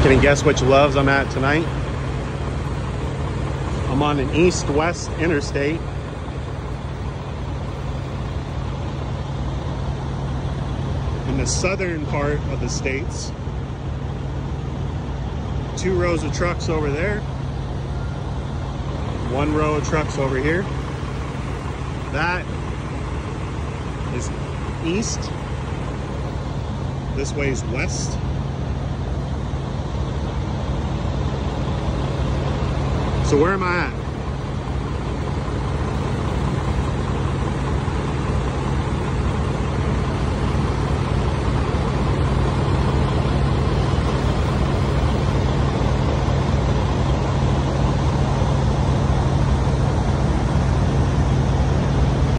Can you guess which Loves I'm at tonight? I'm on an east-west interstate. In the southern part of the States. 2 rows of trucks over there. 1 row of trucks over here. That is east. This way is west. So where am I at?